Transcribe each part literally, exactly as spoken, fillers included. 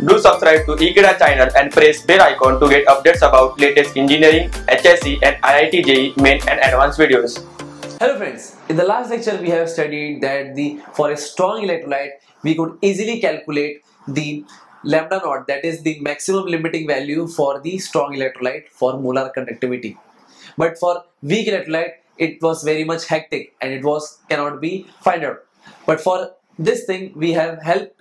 Do subscribe to Ekeeda channel and press bell icon to get updates about latest engineering, H S C and I I T J E E main and advanced videos. Hello friends, in the last lecture we have studied that the for a strong electrolyte we could easily calculate the lambda naught, that is the maximum limiting value for the strong electrolyte for molar conductivity. But for weak electrolyte it was very much hectic and it was cannot be find out. But for this thing we have helped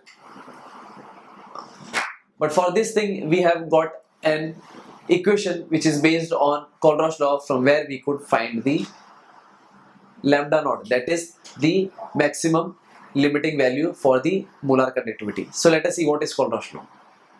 But for this thing we have got an equation which is based on Kohlrausch law, from where we could find the lambda naught, that is the maximum limiting value for the molar conductivity. So let us see what is Kohlrausch law.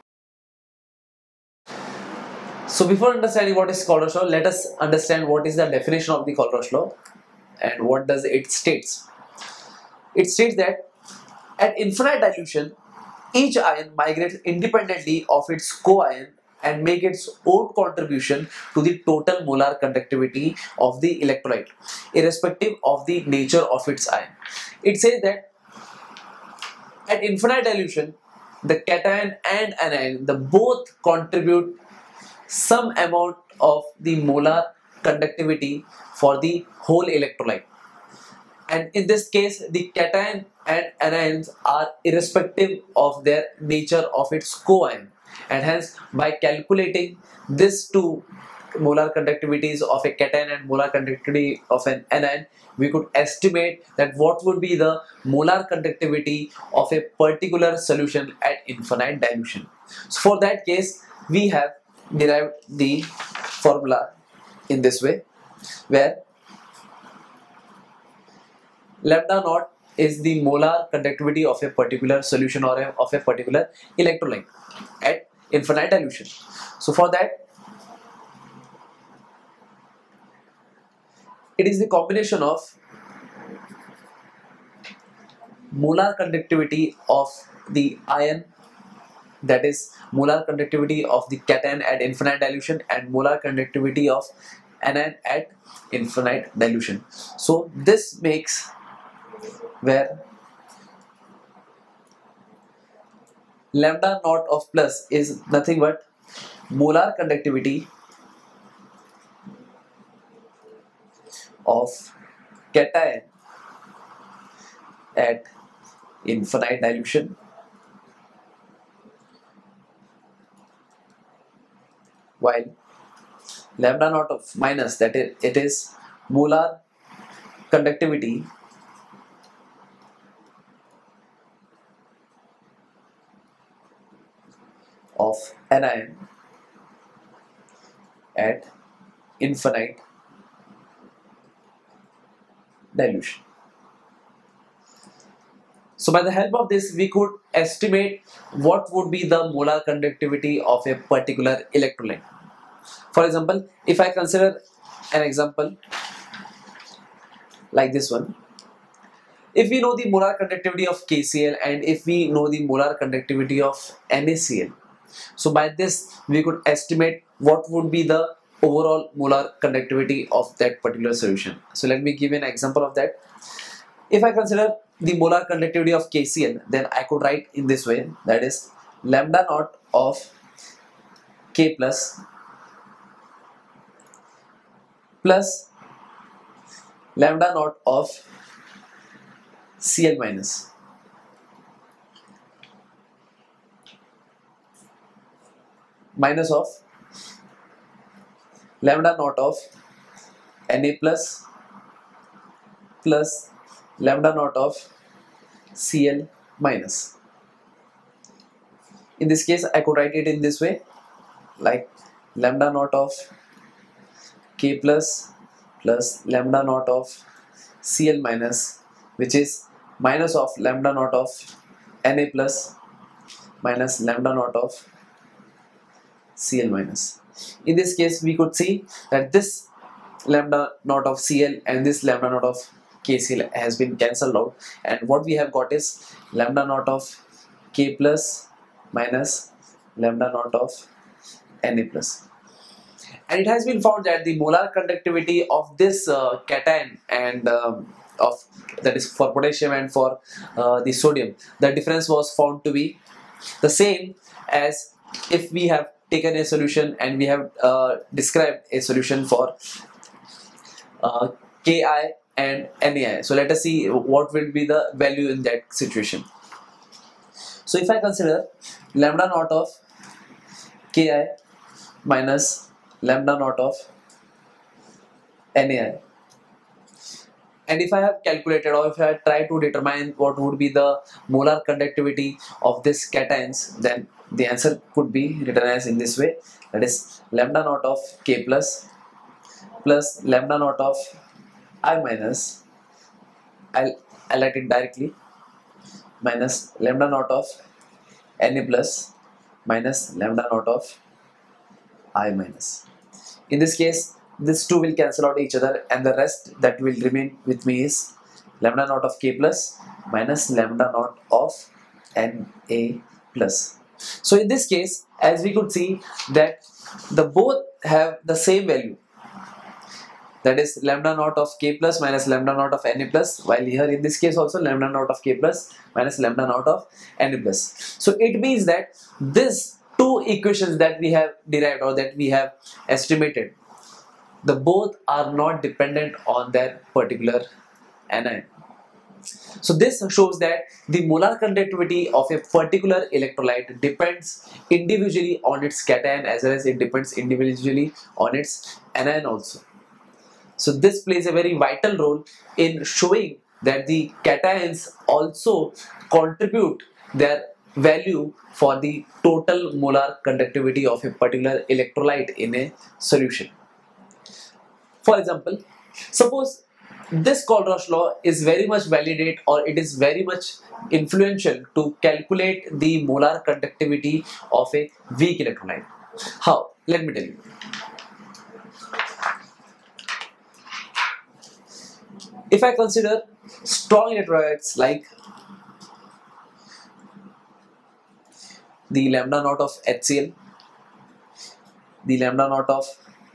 So before understanding what is Kohlrausch law, let us understand what is the definition of the Kohlrausch law and what does it states. It states that at infinite dilution, each ion migrates independently of its co-ion and make its own contribution to the total molar conductivity of the electrolyte, irrespective of the nature of its ion. It says that at infinite dilution, the cation and anion, the both contribute some amount of the molar conductivity for the whole electrolyte. And in this case, the cation and anions are irrespective of their nature of its co-ion, and hence by calculating these two molar conductivities of a cation and molar conductivity of an anion, we could estimate that what would be the molar conductivity of a particular solution at infinite dilution. So for that case, we have derived the formula in this way, where lambda naught is the molar conductivity of a particular solution or a, of a particular electrolyte at infinite dilution. So for that, it is the combination of molar conductivity of the ion, that is molar conductivity of the cation at infinite dilution, and molar conductivity of anion at infinite dilution. So this makes where lambda naught of plus is nothing but molar conductivity of cation at infinite dilution while lambda naught of minus, that is, it is molar conductivity of anion at infinite dilution. So by the help of this, we could estimate what would be the molar conductivity of a particular electrolyte. For example, if I consider an example like this one, if we know the molar conductivity of K C l and if we know the molar conductivity of NaCl, so by this we could estimate what would be the overall molar conductivity of that particular solution. So let me give you an example of that. If I consider the molar conductivity of K C l, then I could write in this way, that is lambda naught of K plus plus lambda naught of Cl minus minus of lambda naught of Na plus plus lambda naught of Cl minus. In this case, I could write it in this way, like lambda naught of K plus plus lambda naught of Cl minus, which is minus of lambda naught of Na plus minus lambda naught of Cl minus. In this case, we could see that this lambda naught of Cl and this lambda naught of K C l has been cancelled out, and what we have got is lambda naught of K plus minus lambda naught of Na plus. And it has been found that the molar conductivity of this uh, cation and um, of that is for potassium and for uh, the sodium, the difference was found to be the same as if we have taken a solution and we have uh, described a solution for uh, Ki and Nai. So let us see what will be the value in that situation. So if I consider lambda naught of Ki minus lambda naught of Nai, and if I have calculated or if I try to determine what would be the molar conductivity of this cations, then the answer could be written as in this way, that is lambda naught of K plus plus lambda naught of I minus, I'll, I'll write it directly, minus lambda naught of Na plus minus lambda naught of I minus. In this case, these two will cancel out each other, and the rest that will remain with me is lambda naught of K plus minus lambda naught of Na plus. So in this case, as we could see that the both have the same value, that is lambda naught of K plus minus lambda naught of Na plus, while here in this case also lambda naught of K plus minus lambda naught of Na plus. So it means that these two equations that we have derived or that we have estimated, the both are not dependent on their particular anion. So this shows that the molar conductivity of a particular electrolyte depends individually on its cation as well as it depends individually on its anion also. So this plays a very vital role in showing that the cations also contribute their value for the total molar conductivity of a particular electrolyte in a solution. For example, suppose this Kohlrausch law is very much validate or it is very much influential to calculate the molar conductivity of a weak electrolyte. How? Let me tell you. If I consider strong electrolytes like the lambda naught of HCl, the lambda naught of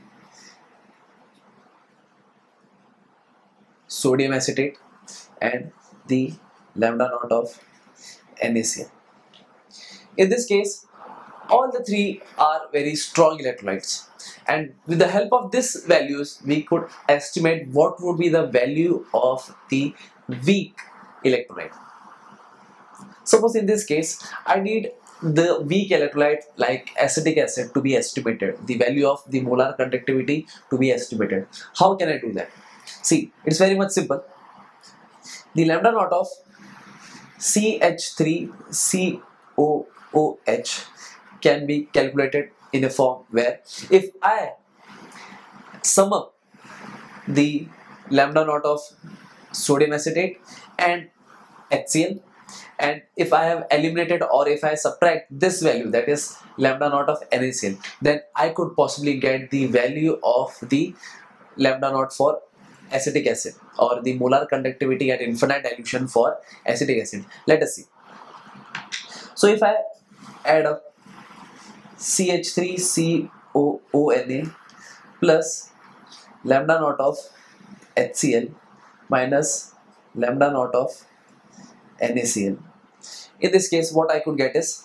sodium acetate, and the lambda naught of NaCl. In this case, all the three are very strong electrolytes, and with the help of these values we could estimate what would be the value of the weak electrolyte. Suppose in this case I need the weak electrolyte like acetic acid to be estimated, the value of the molar conductivity to be estimated. How can I do that? See, it's very much simple. The lambda naught of C H three C O O H can be calculated in a form where if I sum up the lambda naught of sodium acetate and HCl, and if I have eliminated or if I subtract this value, that is lambda naught of NaCl, then I could possibly get the value of the lambda naught for acetic acid or the molar conductivity at infinite dilution for acetic acid. Let us see. So if I add up C H three C O O N A plus lambda naught of HCl minus lambda naught of NaCl, in this case what I could get is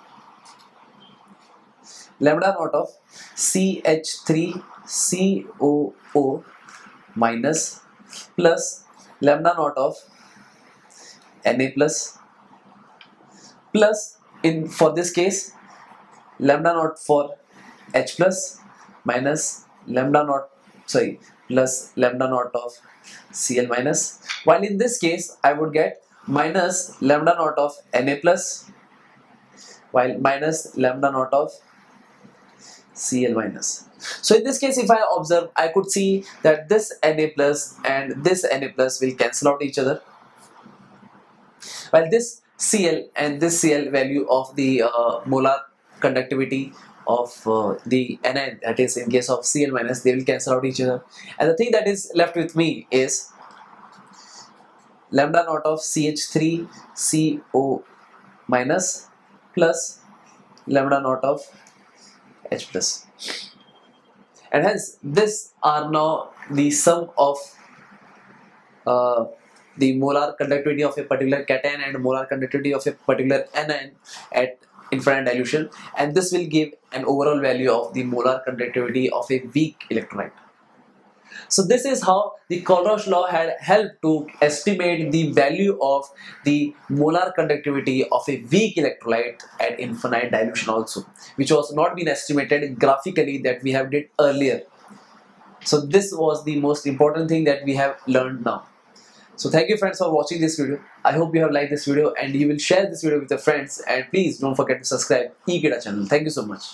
lambda naught of C H three C O O minus plus lambda naught of Na plus plus in for this case lambda naught for H plus minus lambda naught sorry plus lambda naught of Cl minus, while in this case I would get minus lambda naught of Na plus while minus lambda naught of Cl minus. So in this case if I observe, I could see that this Na plus and this Na plus will cancel out each other, while this Cl and this Cl value of the uh, molar conductivity of uh, the anion, that is in case of Cl minus, they will cancel out each other, and the thing that is left with me is lambda naught of C H three C O minus plus lambda naught of H plus, and hence this are now the sum of uh, the molar conductivity of a particular cation and molar conductivity of a particular anion at infinite dilution, and this will give an overall value of the molar conductivity of a weak electrolyte. So this is how the Colruyt law had helped to estimate the value of the molar conductivity of a weak electrolyte at infinite dilution also, which was not been estimated graphically that we have did earlier. So this was the most important thing that we have learned now. So thank you friends for watching this video. I hope you have liked this video and you will share this video with your friends, and please don't forget to subscribe eKeeda channel. Thank you so much.